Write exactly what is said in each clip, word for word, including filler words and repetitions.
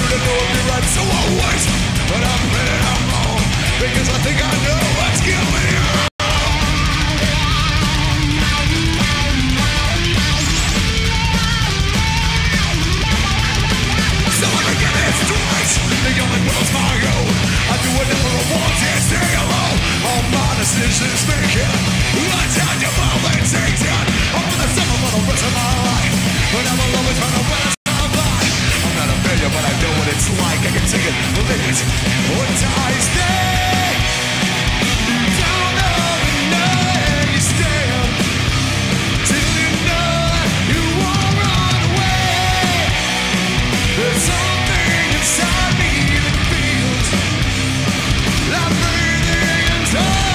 to know if you're right, so I'll wait. But I'm ready, I'm on, because I think I know what's going on. So I think it is twice. The only world's my own. I do whatever I want and stay alone. All my decisions making. I time to fall and take down. I'm with the summer for the rest of my life. But I will always find a way to survive. I'm not a failure, but I know what it's like. I can take it, live it, or die. Stay. Don't know where you stand. Till you know you won't run away. There's something inside me that feels like breathing in time.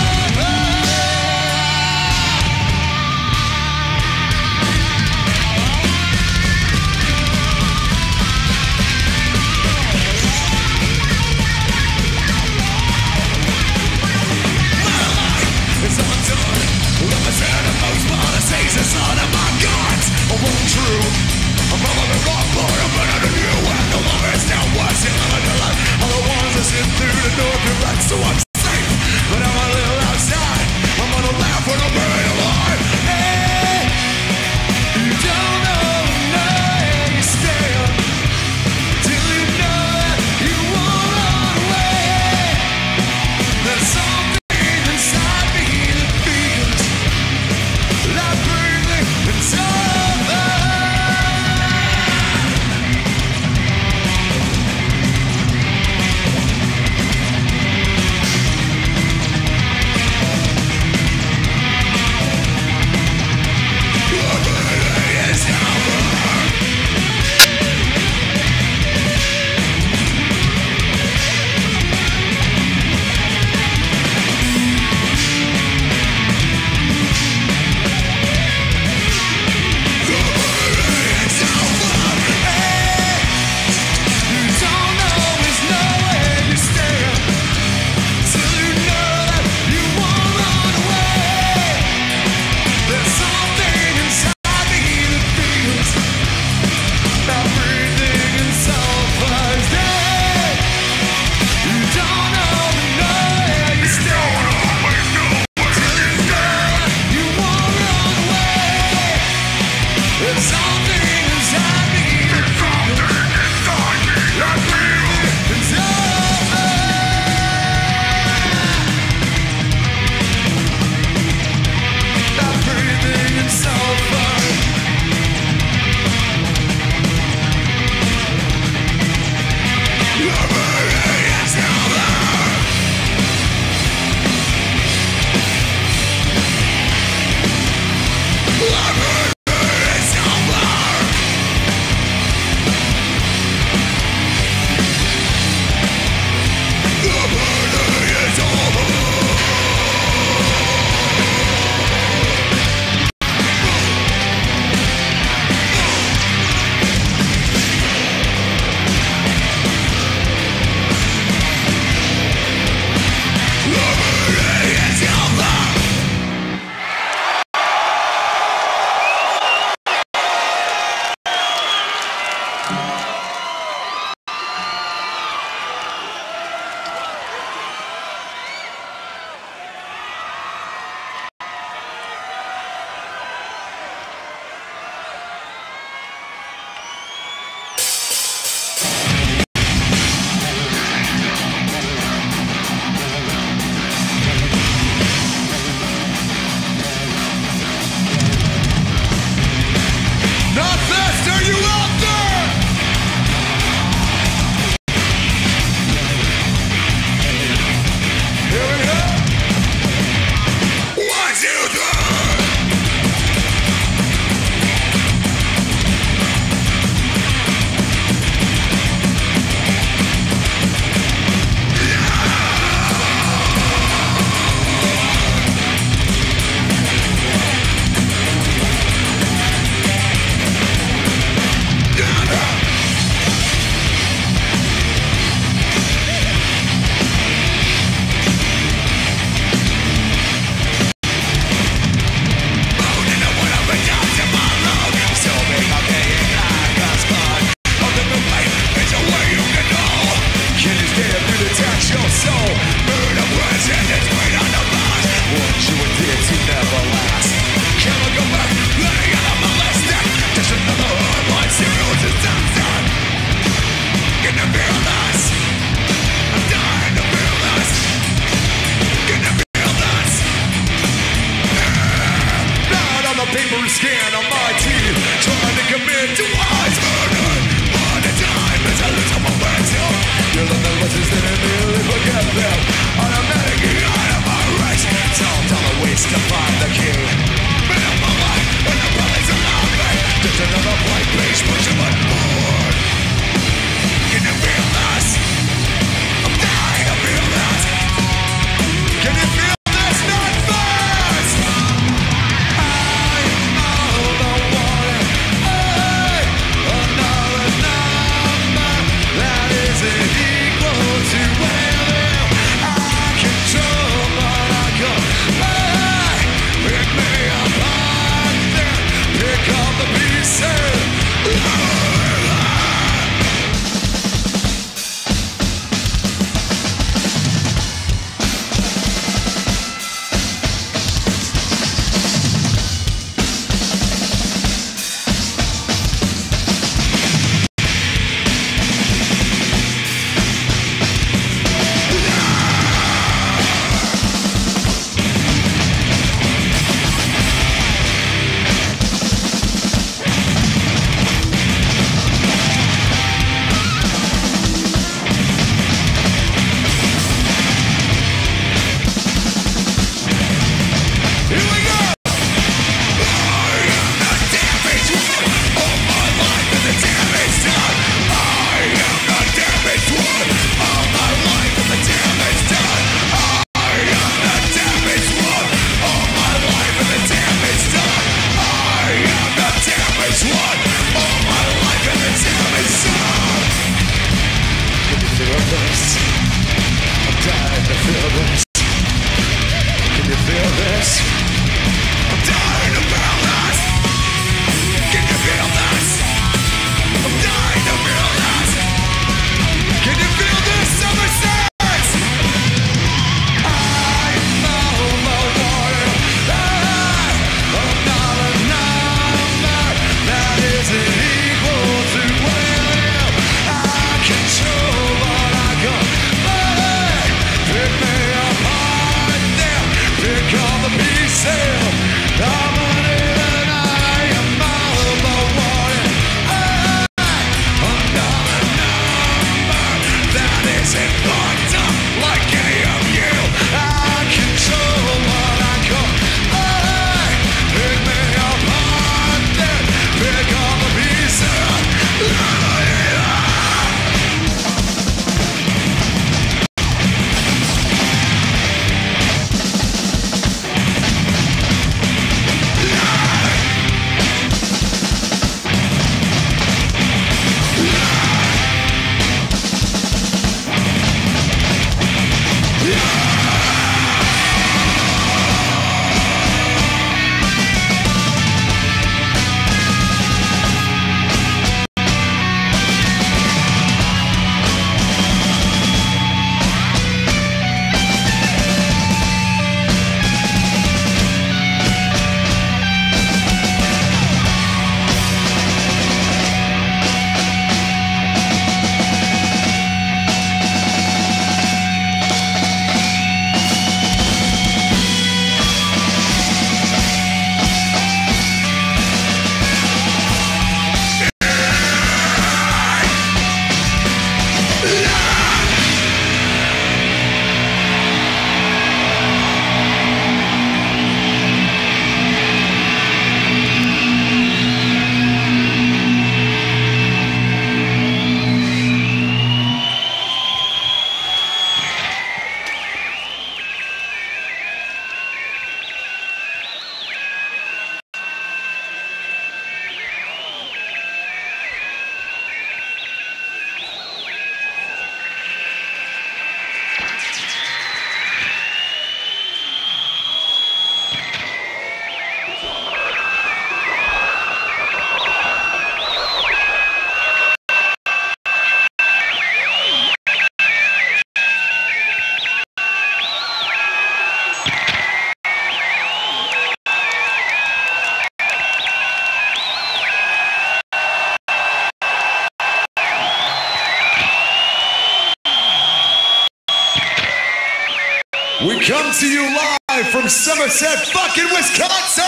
We come to you live from Somerset, fucking Wisconsin!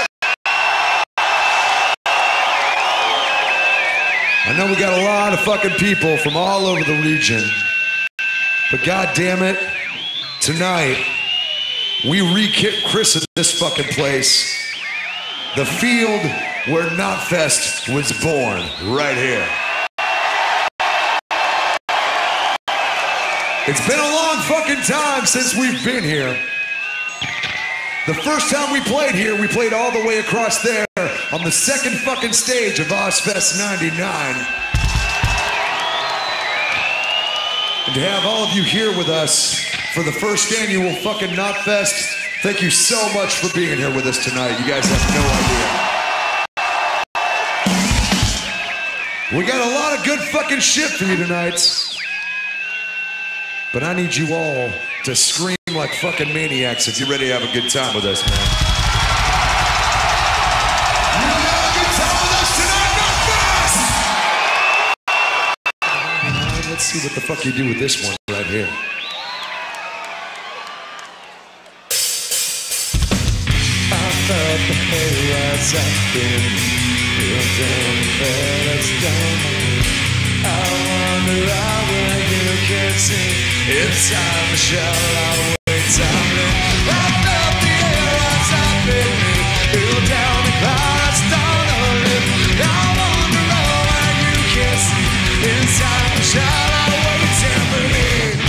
I know we got a lot of fucking people from all over the region, but god damn it, tonight, we re-kick Chris in this fucking place. The field where Knotfest was born, right here. It's been a long fucking time since we've been here. The first time we played here, we played all the way across there on the second fucking stage of Ozfest ninety-nine. And to have all of you here with us for the first annual fucking Knotfest, thank you so much for being here with us tonight. You guys have no idea. We got a lot of good fucking shit for you tonight. But I need you all to scream like fucking maniacs if you're ready to have a good time with us, man. You have a good time with us tonight, Knotfest! Let's see what the fuck you do with this one right here. I felt the pain as I've been real down the bed, it's down. I wonder how will you can see. It's time to shout out, wait time. I felt the air as I've been real down the clouds, down the lip. I wonder how you can see. It's time to shout out, wait time for me.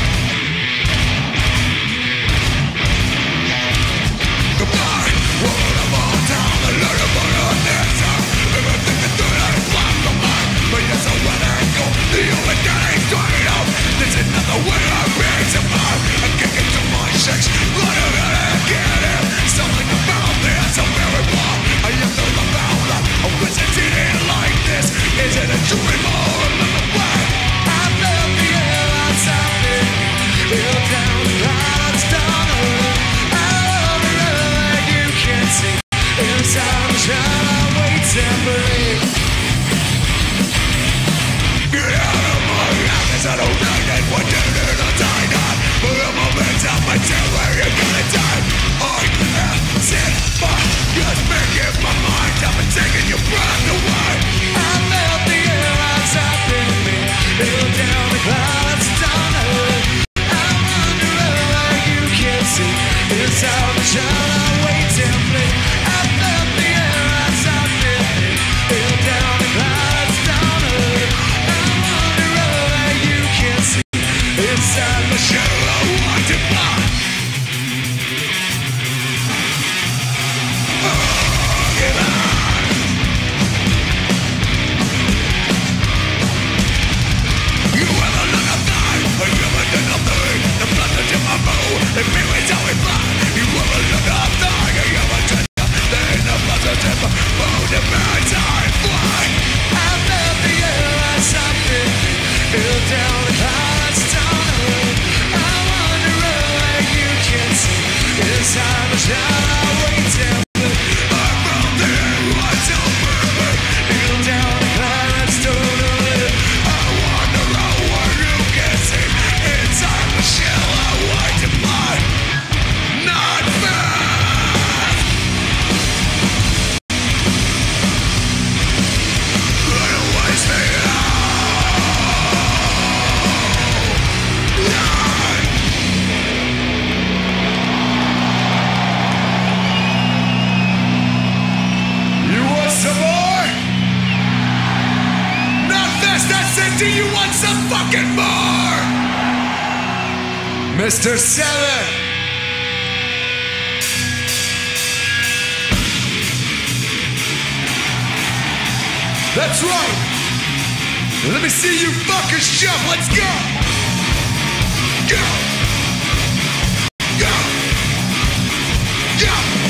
Goodbye, what about down the little boy on this side? Everything is good, I want to mind. But yes, I want to go. The only guy ain't going out. There's another way I bring to mind. I kick into my shakes. Run around and get it. Something about this, I'm very wrong. I am the about that. I wish I didn't like this. Is it a dream or another way? I felt the air outside me. Feel down the clouds, down the road. I love the road like you can't see. Inside the shine, I wait temporary. Get out of my eyes, I don't like it. What did it I die not? For a moment of my tell where you're gonna die. I am sick, but just making my mind up and taking your breath away. I felt the air outside in me. Feel down the clouds, down the road. I wonder where you can see. Inside the shine, I wait and play. I felt the air outside in me. Feel down the clouds, down the road. Inside my shell, I want to fly. Oh, get on. You have a lot of time, I give it nothing. The blood that's in my bone, the feelings how we fly. You have a lot of time, I give it nothing. The positive, bone the bad time fly. I felt the air outside me, feel down the clouds. It's time to shout out, wait till I'm from there, what's over me? Kneel down the clouds, don't live. I wonder how where you can see. It's time to shell out, wait to fly. Not fast. Run away, stay out. Some more? Knotfest, that's it. Do you want some fucking more? Mister Seven. That's right. Let me see you fuckers jump. Let's go. Go. Go. Go.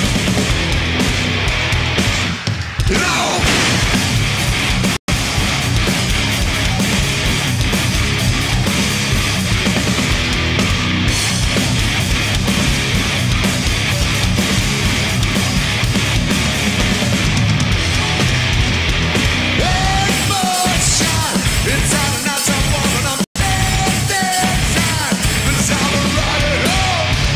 No! It's out and out, I'm walking, I'm dead, dead time. It's how to ride it home.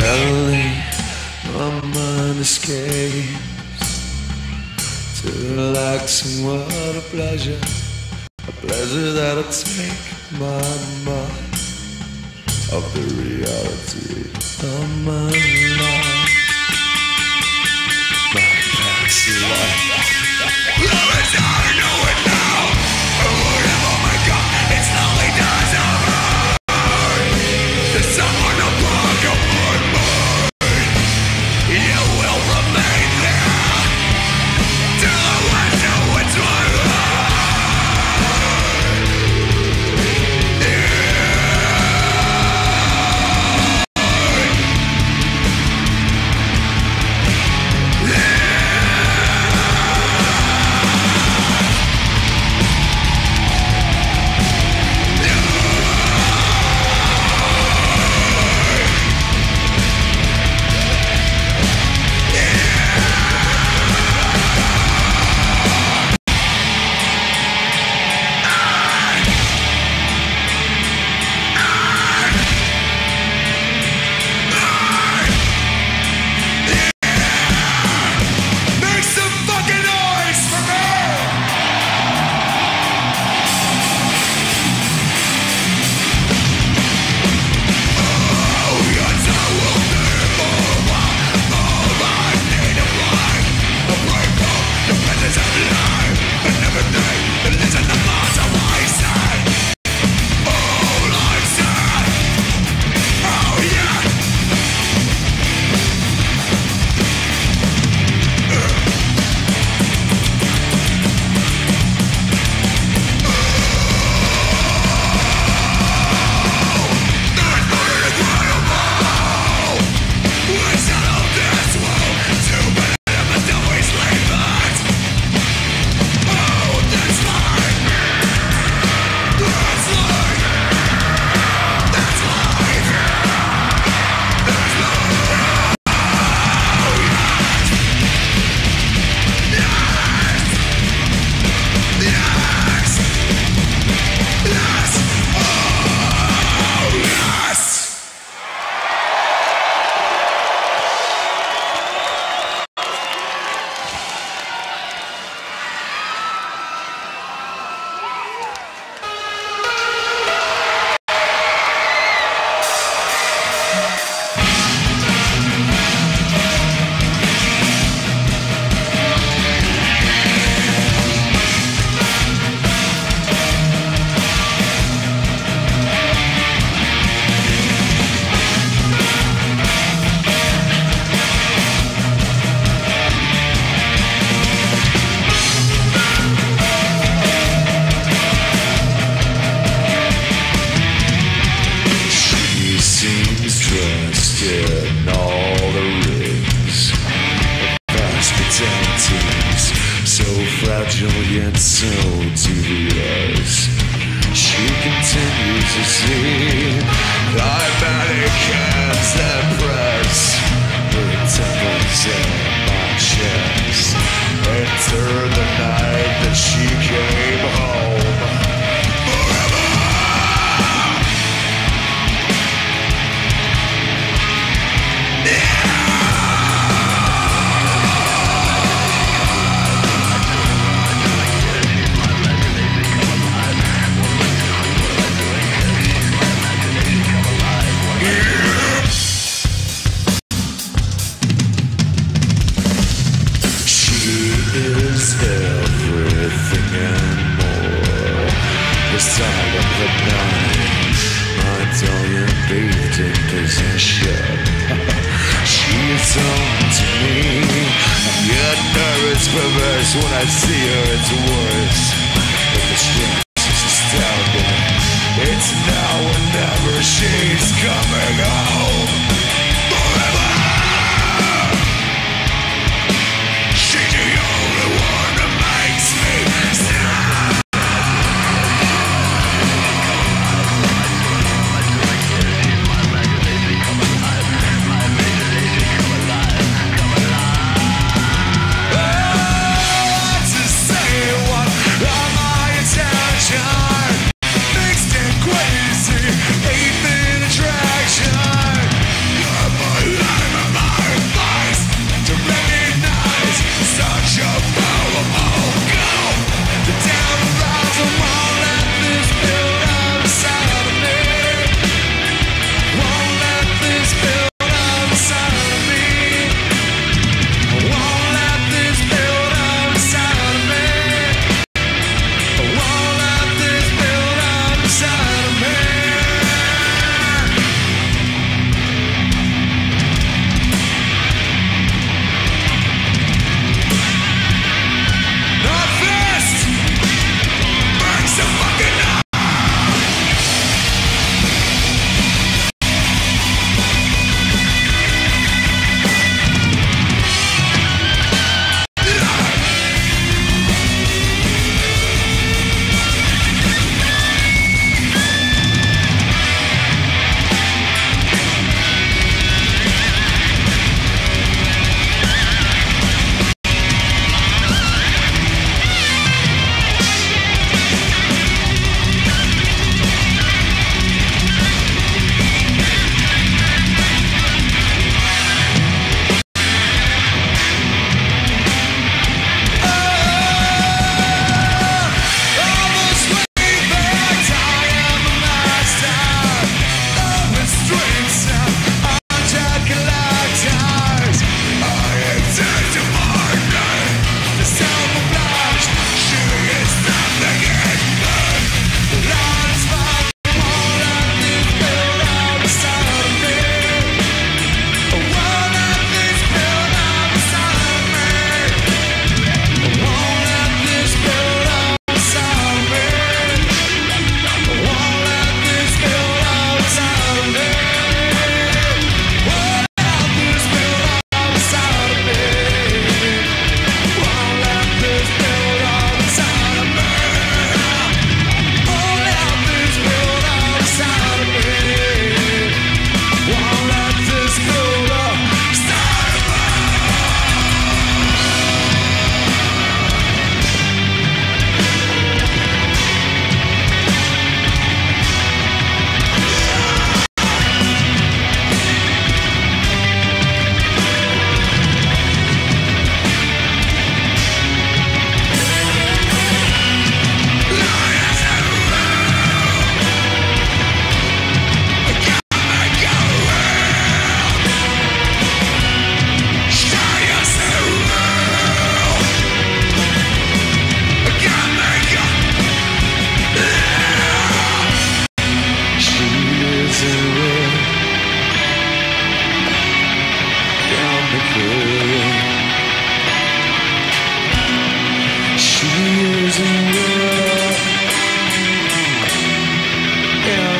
Suddenly my mind escapes to relaxing. What a pleasure, a pleasure that'll take my mind of the reality of my life, my past life. Love is how I know it now. Whatever my God, it slowly dies over. There's someone a block of my mind. You will remain there till the west know it's my life. Yet so devious. She continues to see climatic hands that press her temples in my chest. Enter the night that she came home. Everything and more. The sound of the night, my dahlia bathed in possession. She is home to me. Yet nervous, perverse. When I see her, it's worse. But the strength is astounding. It's now or never. She's coming home. Forever. She's the only one that makes me stop. To say what on my attention, mixed and crazy, eighth in attraction.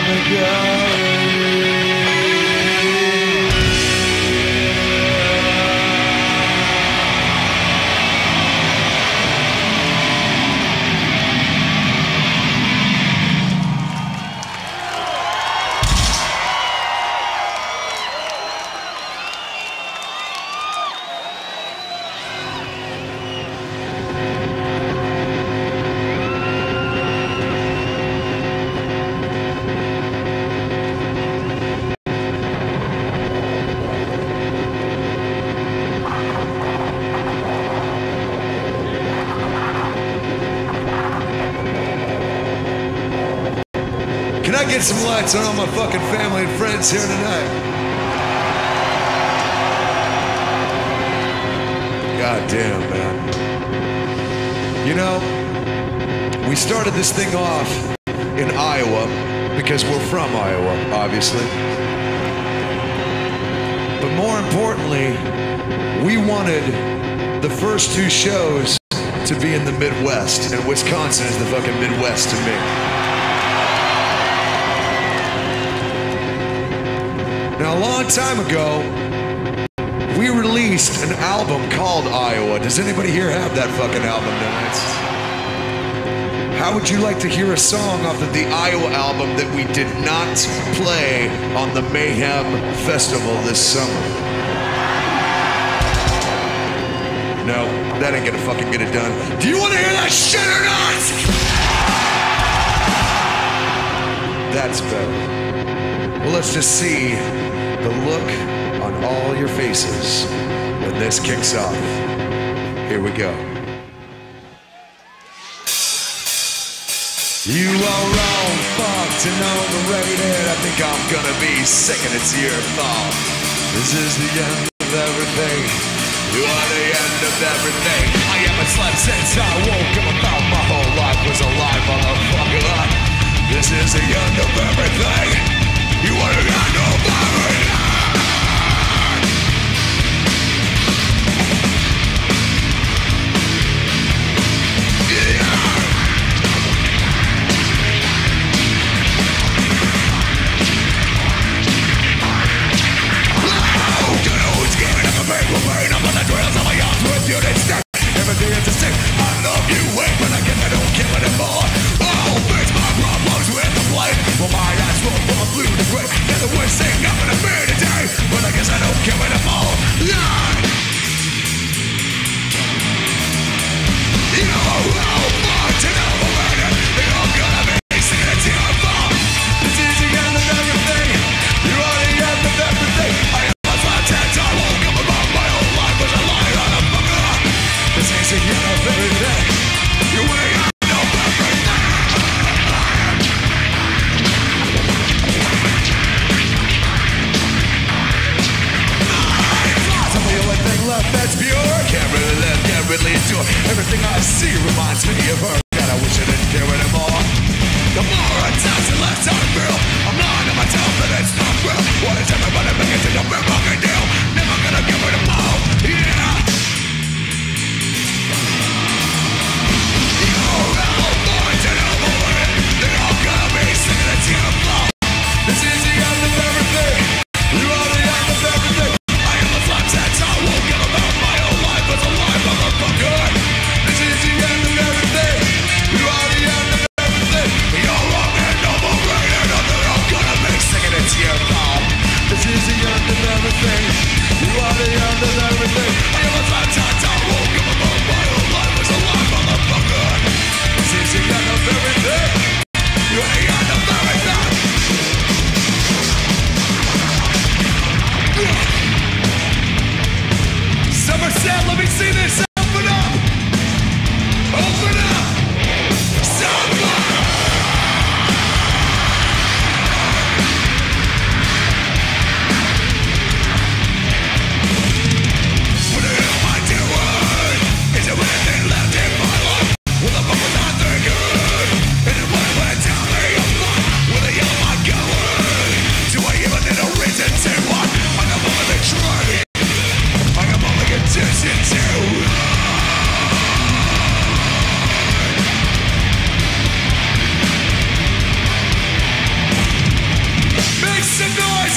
wanna go. Can I get some lights on all my fucking family and friends here tonight? God damn, man. You know, we started this thing off in Iowa because we're from Iowa, obviously. But more importantly, we wanted the first two shows to be in the Midwest, and Wisconsin is the fucking Midwest to me. Now, a long time ago, we released an album called Iowa. Does anybody here have that fucking album tonight? How would you like to hear a song off of the Iowa album that we did not play on the Mayhem Festival this summer? No, that ain't gonna fucking get it done. Do you want to hear that shit or not? That's better. Well, let's just see the look on all your faces when this kicks off. Here we go. You are wrong, fucked and overrated. I think I'm gonna be sick and it's your fault. This is the end of everything. You are the end of everything. I haven't slept since I woke up. I thought my whole life was a lie, motherfucker. This is the end of everything. You are the end of everything. Everything is the same. I love you, wait, but I guess I don't care anymore. I'll face my problems with the blame. Well, my eyes will fall through the grave. They're the worst thing I'm gonna be today, but I guess I don't care anymore. Yeah. You know, I'll fight and overrated. They're all gonna be singing it to your phone. This is the end of everything. You are the end of everything. I am a flat tent. I woke up about my whole life was a lie on a fucker. This is the end of everything. You are the end of everything. I'm the only thing left that's pure. Can't really live, can't really endure. Everything I see reminds me of her. God, I wish I didn't care anymore. The more I touch, the less I feel. I'm lying to myself, but it's not real. What is everybody making to the real fucking deal? Never gonna give it a more. Yeah. This is the end of everything. You are the end of everything. I am a flat sense. I won't give about my whole life as a life, motherfucker. This is the end of everything. You are the end of everything. You're wrong and overrated. Nothing I'm gonna be singing it to your mouth. This is the end of everything. You are the end.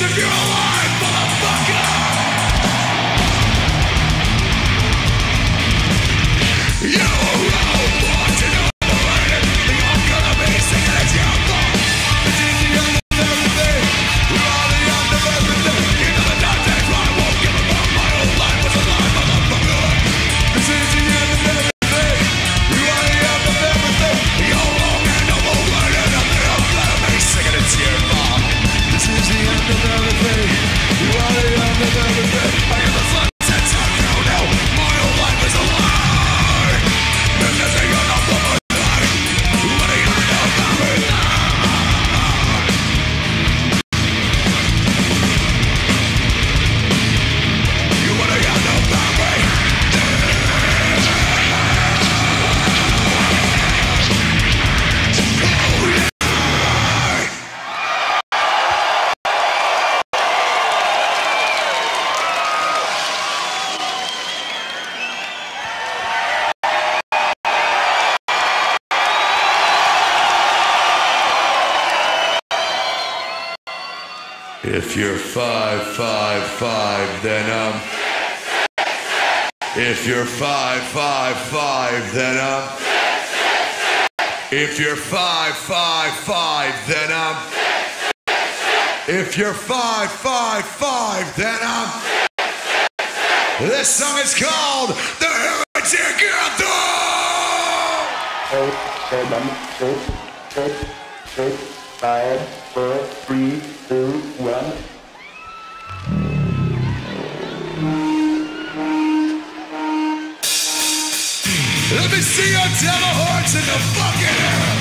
if you're alive, motherfucker. You wrote watching overrated. You're gonna be singing at your phone. It's easy end of everything. We're all the end of everything. You know the dark days when I won't give a fuck. My whole life was a lie, motherfucker. It's easy end of everything. You are the end of everything. You're wrong and overrated. Nothing else gonna be singing at your phone. This is the end of everything. You are the end of everything. I hear the sunset turn through now. My whole life is a lie. This is the end of everything. You are the end of everything. You are the end of everything. If you're five, five, five, then um. If you're five, five, five, then um. If you're five, five, five, then um. If you're five, five, five, then um. This song is called The Heretic Anthem. Eight, seven, six, six, six, five, four, three, two, one. Let me see your devil hearts in the fucking air.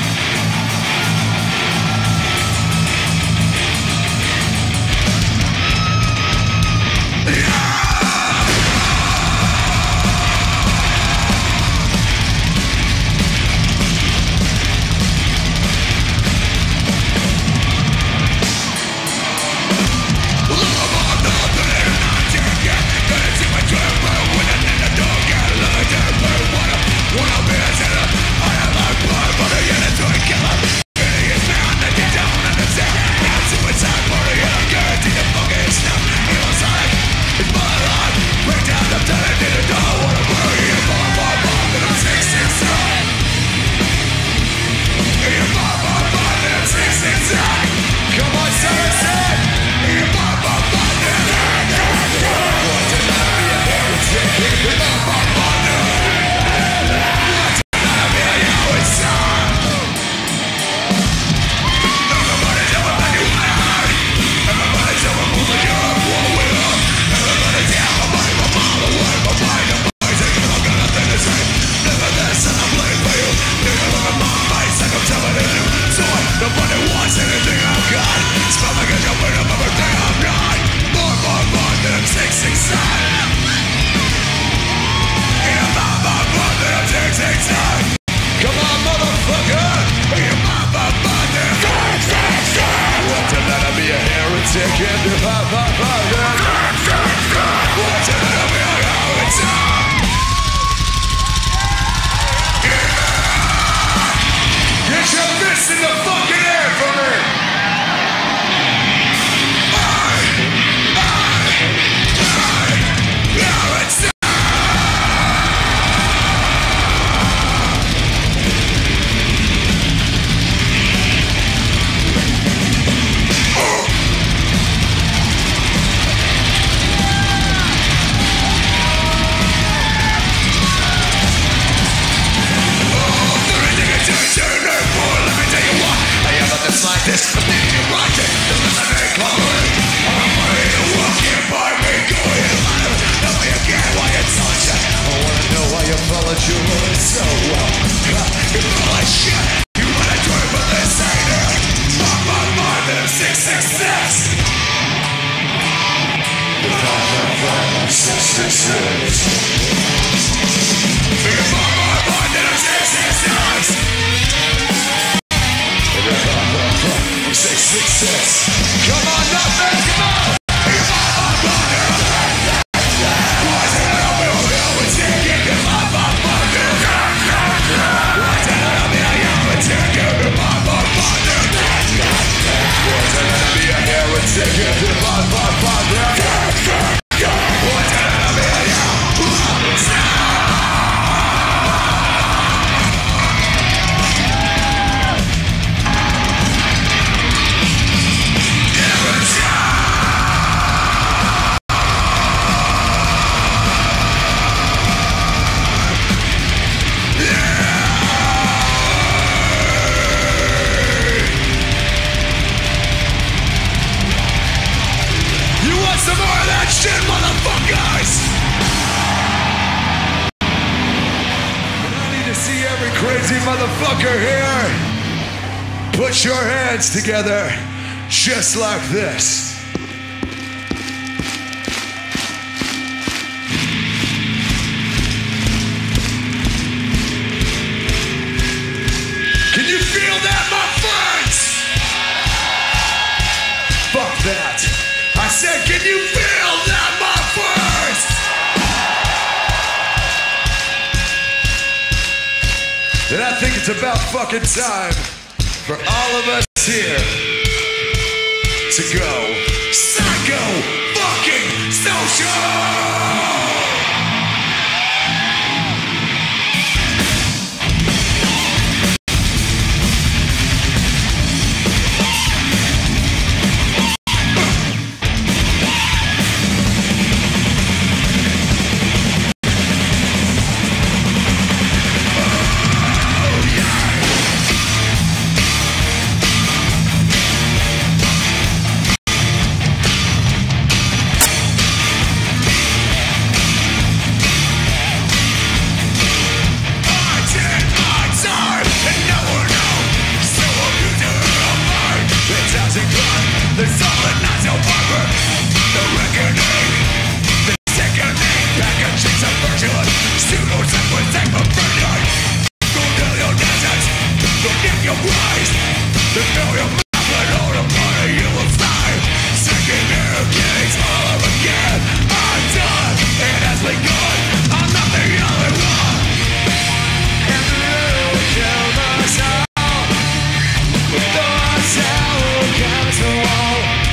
Take it to the bottom. motherfucker here, put your hands together just like this. Can you feel that, my friends? Fuck that. I said, can you feel that, my friends? And I think it's about fucking time for all of us here to go psycho fucking social! The solid not so barber, the reckoning, the sickening packaging subversion, pseudo-sequencing perversion. Go tell your deserts, go give your prize, the fill your mouth and all the money you will fly. Sinking their gigs all over again. I'm done, it has begun. I'm not the only one. And you kill the soul with the soul against the wall.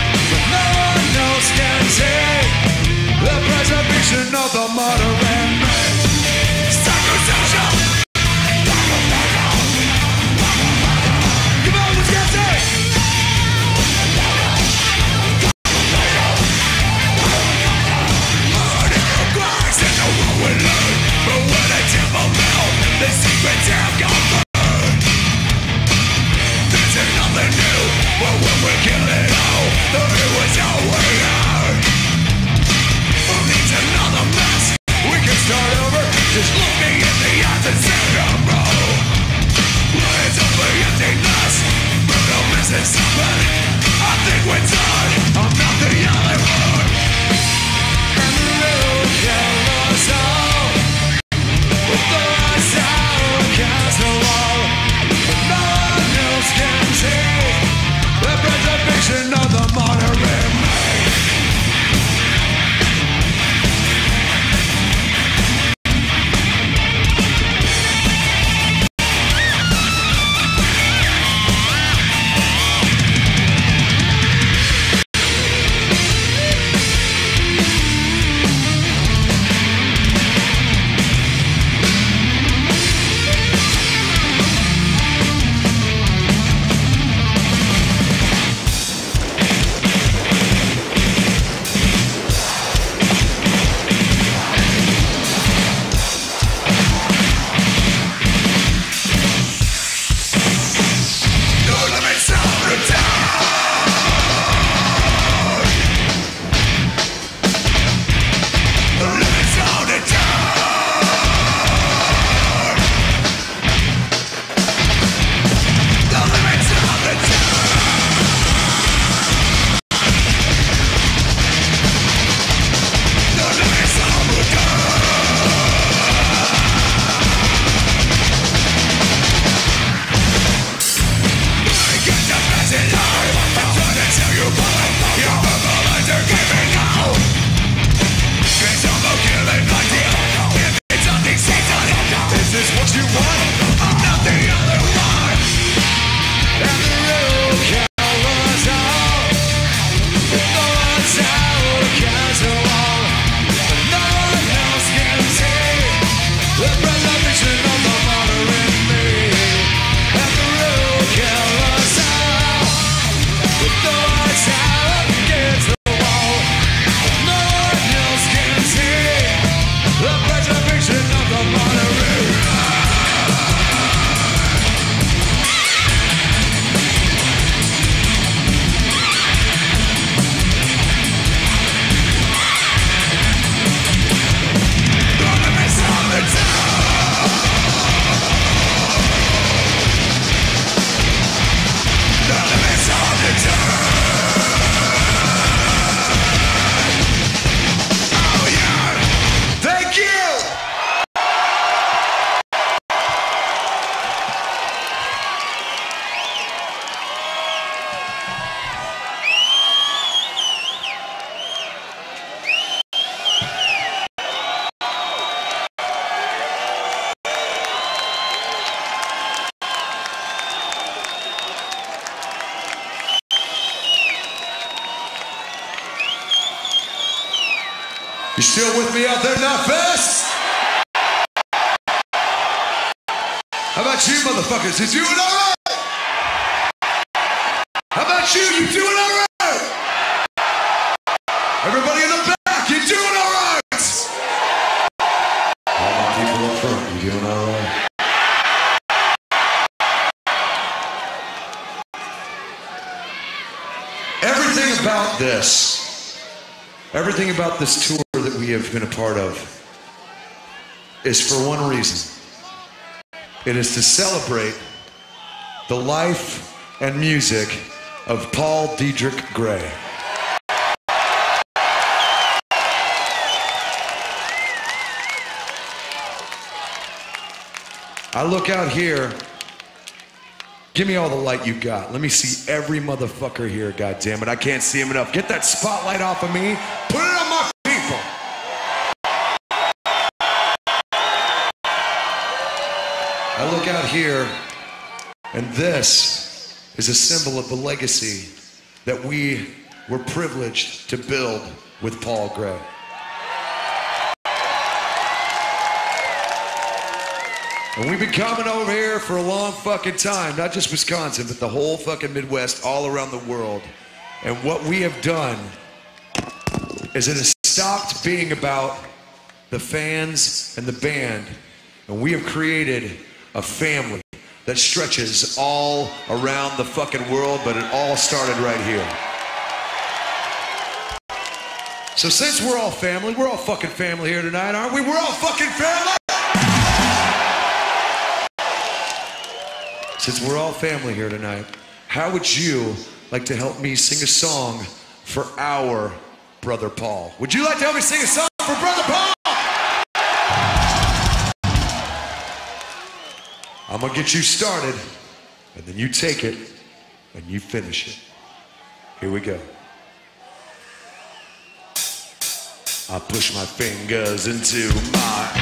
You still with me out there, Knotfest? How about you, motherfuckers? You doing all right? How about you? You doing all right? Everybody in the back, you doing all right? All my people up front, you doing all right? Everything about this, everything about this tour that we have been a part of is for one reason. It is to celebrate the life and music of Paul Dedrick Gray. I look out here. Give me all the light you got. Let me see every motherfucker here, goddammit. I can't see him enough. Get that spotlight off of me. Put it on my people. I look out here, and this is a symbol of the legacy that we were privileged to build with Paul Gray. And we've been coming over here for a long fucking time, not just Wisconsin, but the whole fucking Midwest, all around the world. And what we have done is it has stopped being about the fans and the band, and we have created a family that stretches all around the fucking world, but it all started right here. So since we're all family, we're all fucking family here tonight, aren't we? We're all fucking family! Since we're all family here tonight, how would you like to help me sing a song for our brother Paul? Would you like to help me sing a song for brother Paul? I'm gonna get you started, and then you take it, and you finish it. Here we go. I push my fingers into my...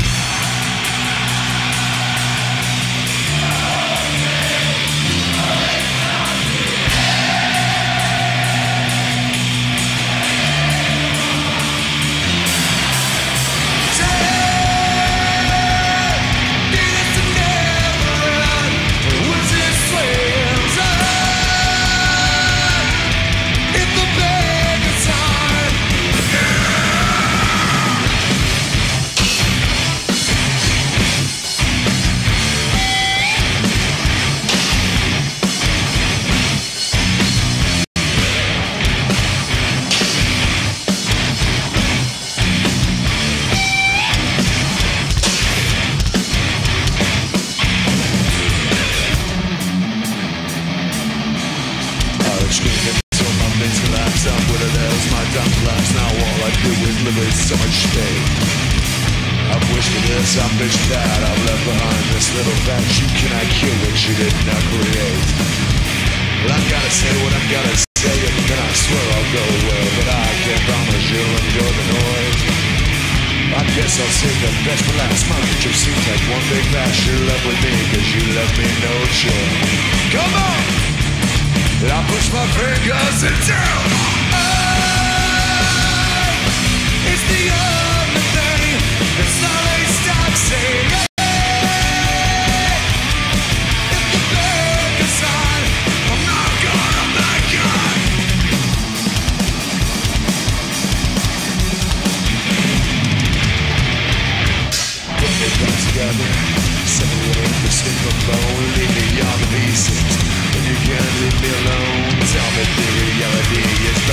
Leave me on the pieces. When you can't leave me alone, tell me the reality is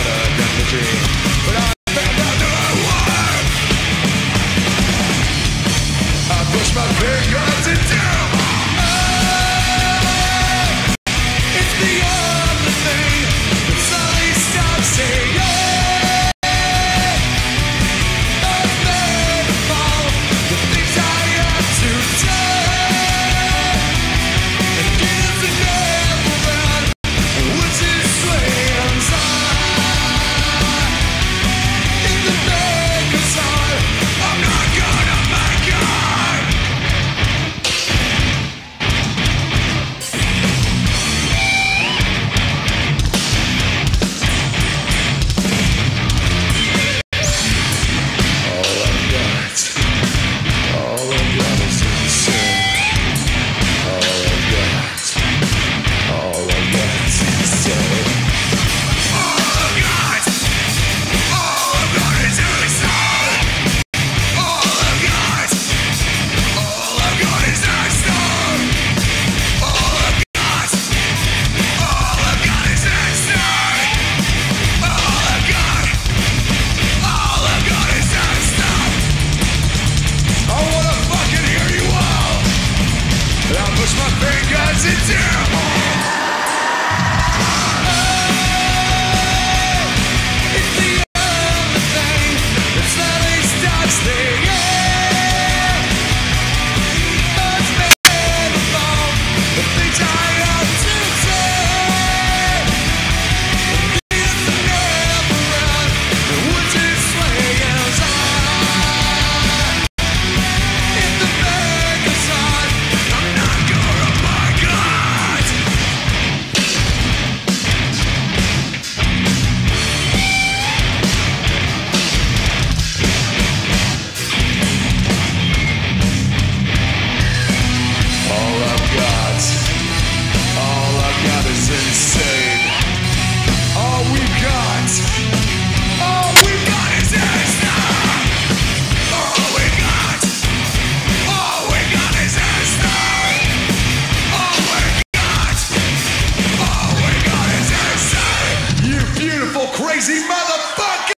crazy motherfuckers!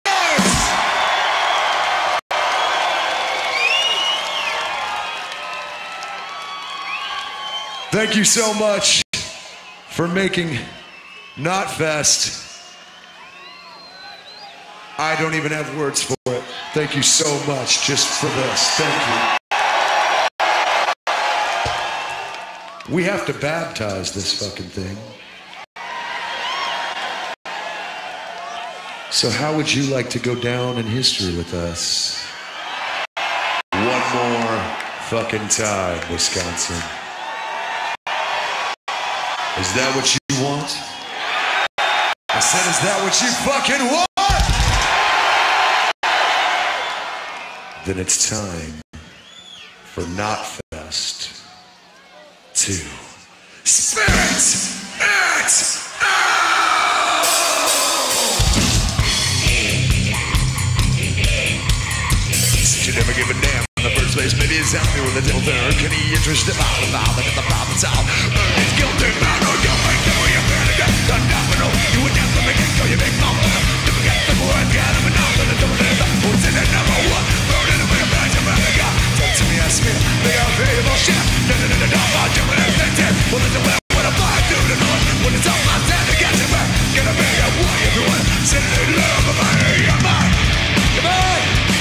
Thank you so much for making Knotfest. I don't even have words for it. Thank you so much just for this. Thank you. We have to baptize this fucking thing. So how would you like to go down in history with us? One more fucking time, Wisconsin. Is that what you want? I said, is that what you fucking want? Then it's time for Knotfest to Spirit It Out! Since you never give a damn in the first place, maybe it's out there with the devil there. Can he interest him out of all? Look at the problems out. Earn his guilty man, or you'll make them or you're better get the domino. You would never make it go, you big mama. Never get the word, get him and out of the door. Who's in it, number one? Burning him in a bag of America. Talk to me, I smear. They are very bullshit. No, no, no, no, no, I'm doing everything. Well, it's a well, what I'm flying through the north. When it's all my time to get you back. Get a big up, what you doing? Sitting in love of my you're mine. Come on.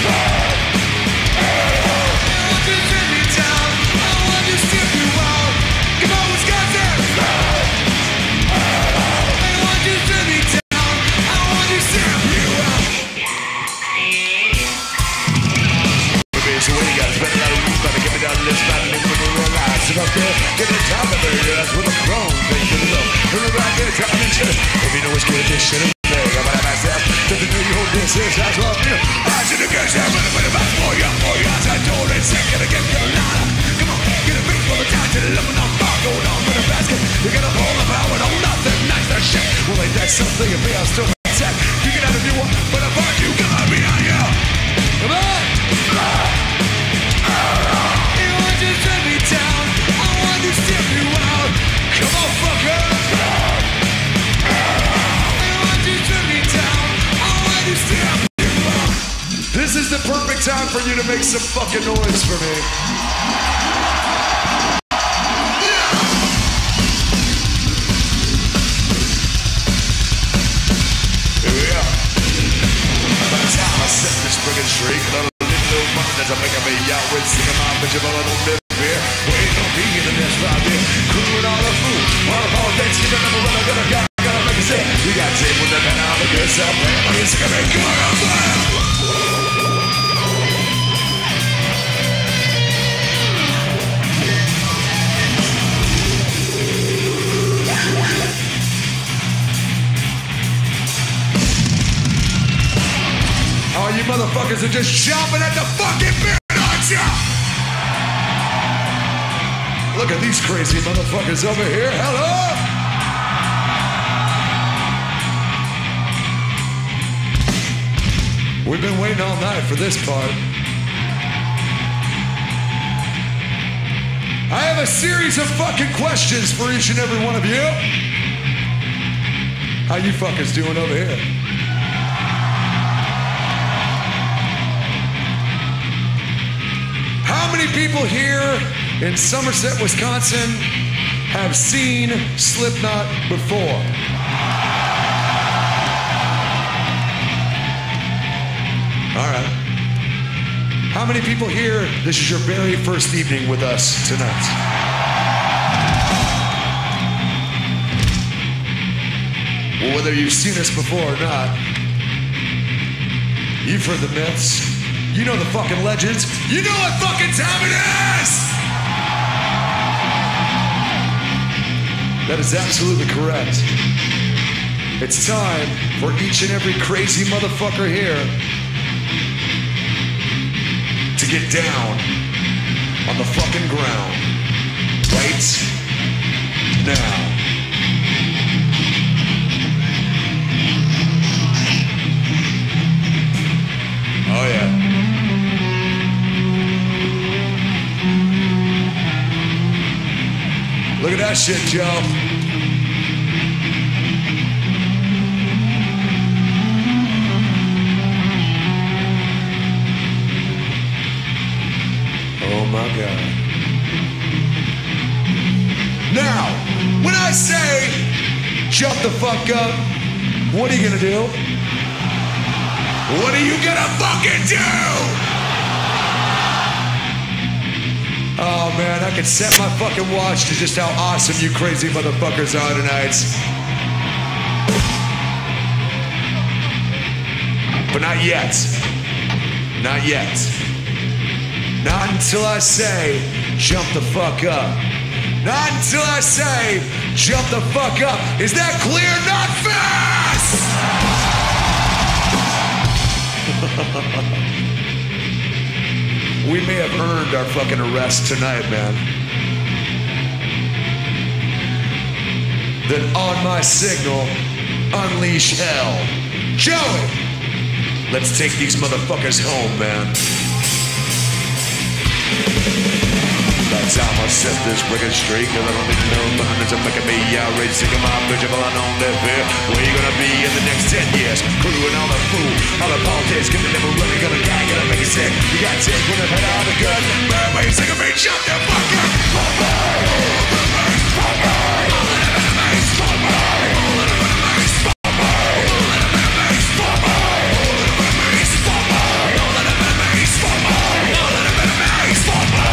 Up there, get the top of it, that's with a throne, they get it up. Turn it back, get it down and shit. If you know it's good, this shit is big. I'm gonna myself, that the new York this is, that's what I'm here. I should have guessed that, but I'm gonna back for you, for you. I told it, second again, get a ladder. Come on, get a beat for the time to the lemon on bar, going on with a basket. You get a hold of power, no nothing, nice, that shit. Well, ain't that something, if I'm still attack. You can have a new one, but I'm on you, come on, behind you. Come on. You want to turn me down. Step you out, come on, fucker. I want you to turn me down. I want you to step you out. This is the perfect time for you to make some fucking noise for me. Here we are. By the time I set this friggin' streak, a little fun as I make a me out with singing my bitch about a little bit. Wait, don't be in the next five years. Crewing all the food. All of all days, you don't know what I'm gonna get. Gotta make it say. You got tape with the pen out of yourself. Man, it's gonna make you a fire. All you motherfuckers are just chomping at the fucking bit, aren't ya? Look at these crazy motherfuckers over here. Hello? We've been waiting all night for this part. I have a series of fucking questions for each and every one of you. How you fuckers doing over here? How many people here in Somerset, Wisconsin, have seen Slipknot before? All right. How many people here, this is your very first evening with us tonight? Well, whether you've seen us before or not, you've heard the myths. You know the fucking legends. You know what fucking time it is! That is absolutely correct. It's time for each and every crazy motherfucker here to get down on the fucking ground right now. Oh yeah. Look at that shit, Joe. God. Now, when I say jump the fuck up, what are you gonna do? What are you gonna fucking do? Oh man, I could set my fucking watch to just how awesome you crazy motherfuckers are tonight. But not yet. Not yet. Not until I say, jump the fuck up. Not until I say, jump the fuck up. Is that clear? Not fast! We may have earned our fucking arrest tonight, man. Then on my signal, unleash hell. Joey, let's take these motherfuckers home, man. By the time I set this record straight, cause I don't need to know the hundreds of making me outraged, sick of my bitch, but I know that fear. Where you gonna be in the next ten years? Crew and all the fool, all the politics, cause they never really gonna gag, gonna make it sick. You got sick when the head out of the gun. Man, why you sick of me? Shut the fuck up! Fuck me! Fuck me! All the enemies! Fuck me! All the enemies! Fuck me! All the enemies! Fuck me! All the enemies! Fuck me! All the enemies! Fuck me! All the enemies! Fuck me!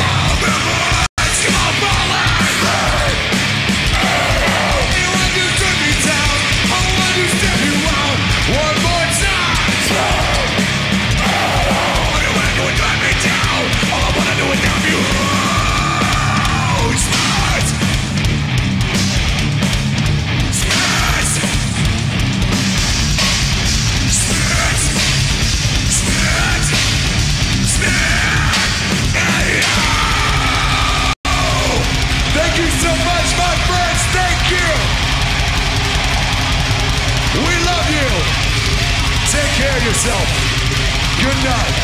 Yourself. Good night.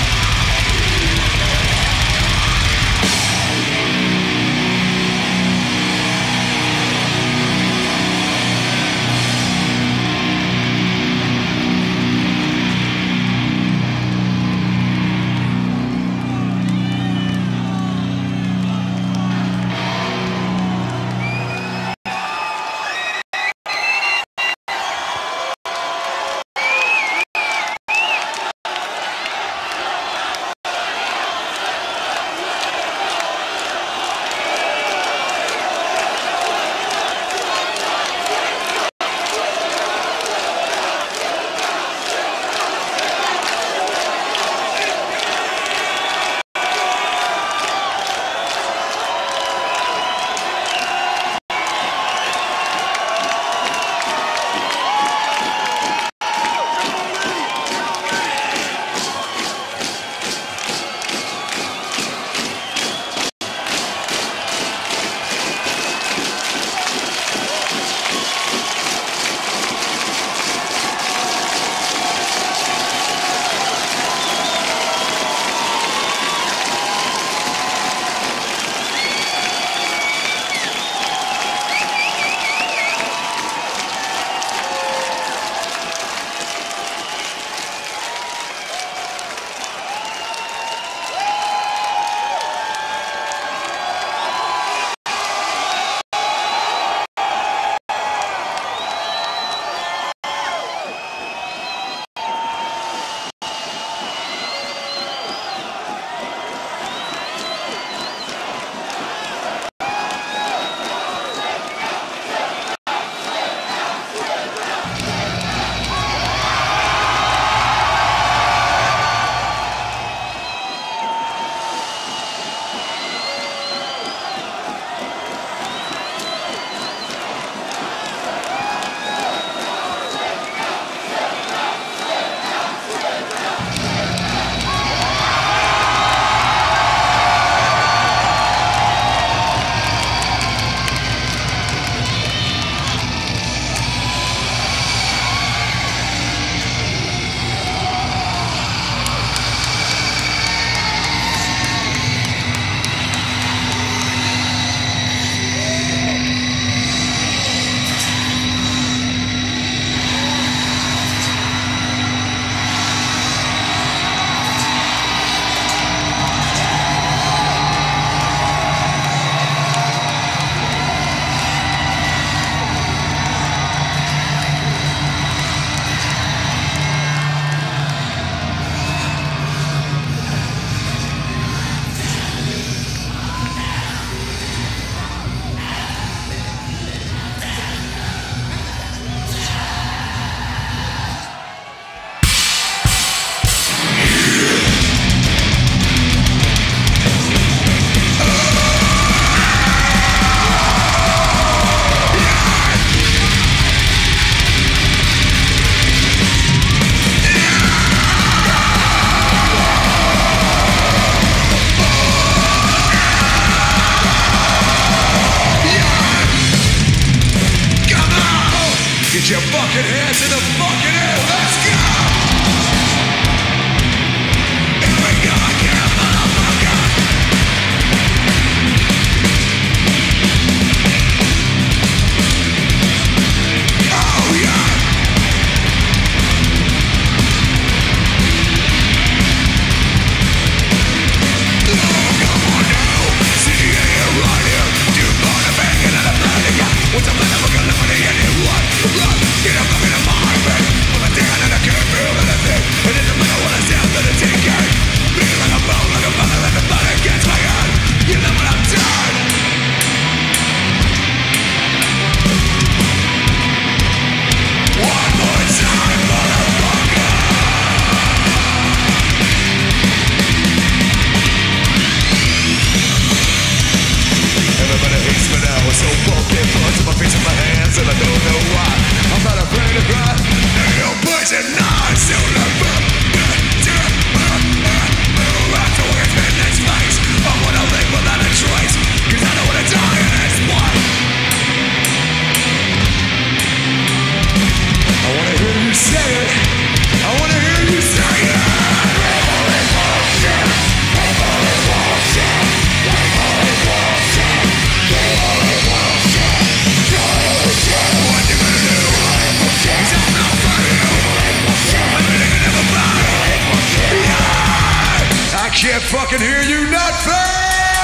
fucking hands in the fucking air. Let's go. Here we go again, motherfucker. Oh yeah. Oh, come on now. See you here, right here. You wanna make it out of bloody guy. What's up, motherfucker? Let me in here. What? What? Get up, I'm in my brain. I'm a damn and I can't feel anything. It doesn't matter what I sound to the T K. Beating like a bone, like a mother, like a body against my head. You know what I'm done. One more time, motherfucker. Everybody hates me now, so won't get blood to my face and my hands, and I don't know why. I'm not afraid to cry. Ain't no poison, not so never. After we spin this face, I wanna live without a trace, 'cause I don't wanna die in this one. I wanna hear you say it. I wanna hear you say it. People is bullshit. People is bullshit. People is bullshit. People is bullshit. What you gonna do? 'Cause I'm not for you. I'm living in a body. Yeah. I can't fucking hear you, not fair.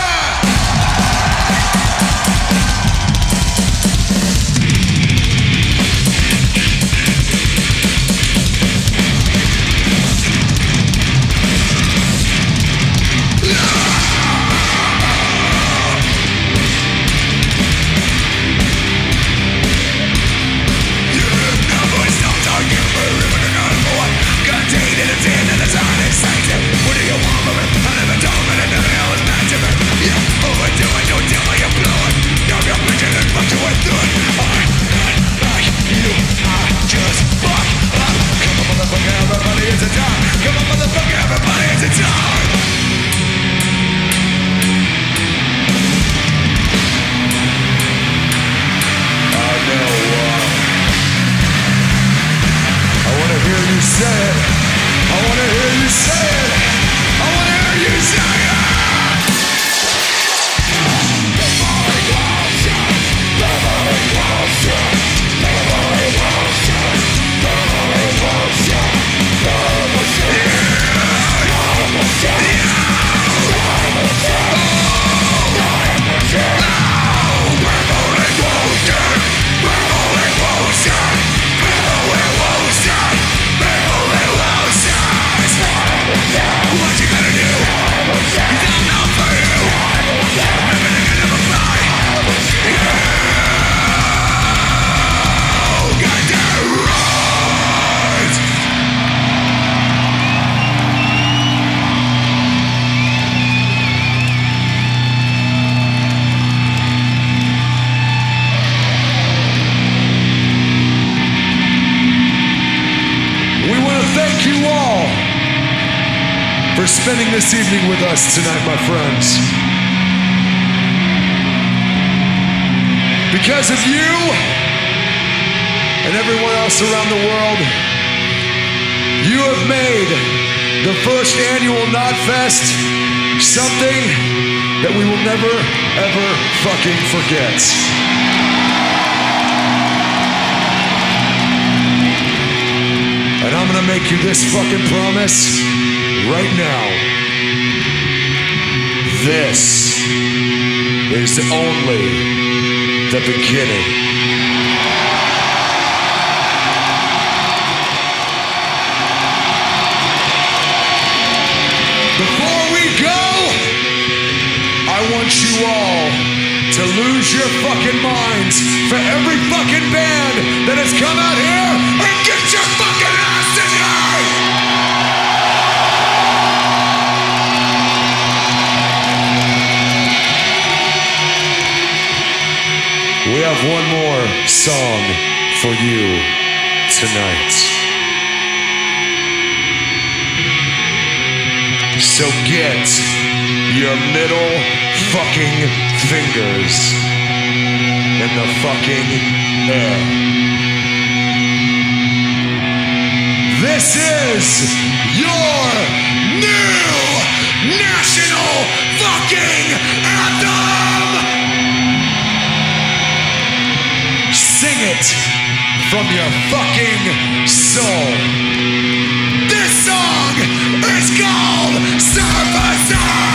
Spending this evening with us tonight, my friends. Because of you and everyone else around the world, you have made the first annual Knotfest something that we will never, ever fucking forget. And I'm gonna make you this fucking promise right now. This is only the beginning. Before we go, I want you all to lose your fucking minds for every fucking band that has come out here and get your fucking ass tonight! We have one more song for you tonight. So get your middle fucking fingers in the fucking air. This is your new national fucking anthem! Sing it from your fucking soul. This song is called Surfacer!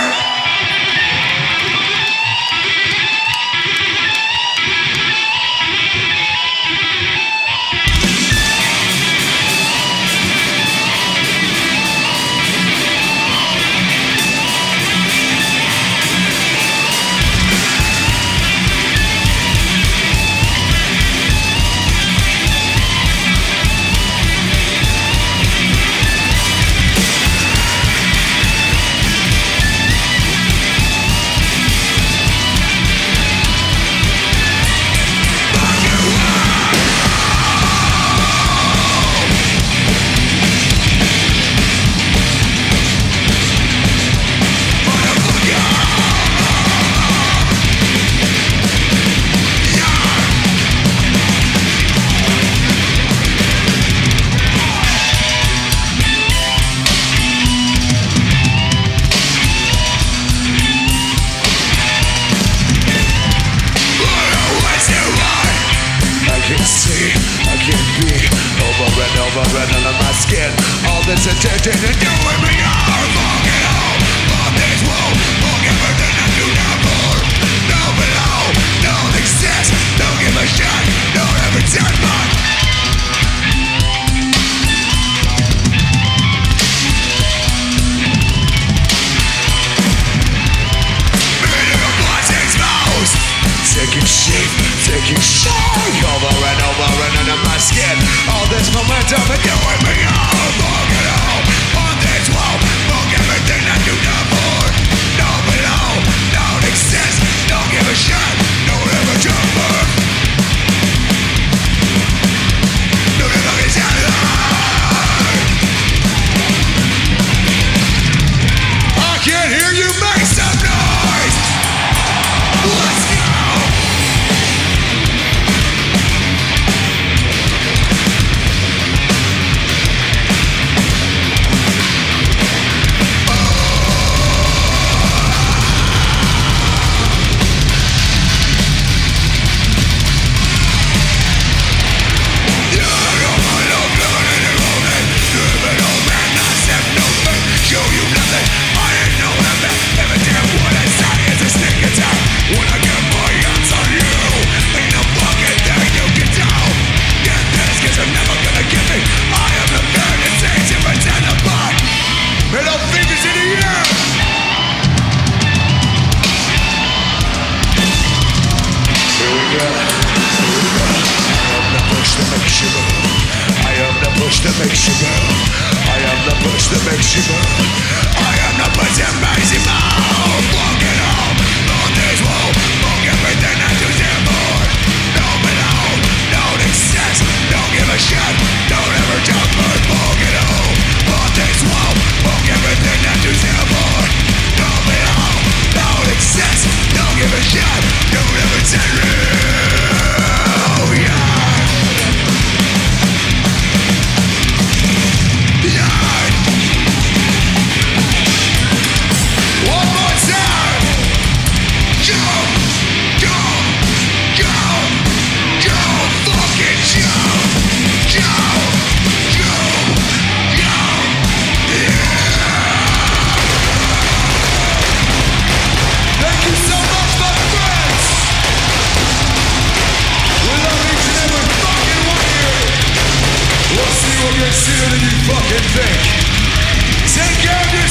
That's addicted to doing me all fucking all. But this will fuck everything I do now for. No below, don't exist, don't give a shit, don't ever turn back. Medical blood's exposed. Taking shape, taking shape over and over and under my skin. All this momentum and doing me all. That makes you move. I am the push that makes you move. I am the push that makes you move. Walk it home, on this wall. Walk everything that you stand for. Don't belong, don't exist. Don't give a shit, don't ever jump for. Walk it home, on this wall. Walk everything that you stand for. Don't belong, don't exist. Don't give a shit, don't ever turn real. Yeah. Consider that you fucking think. Take care of your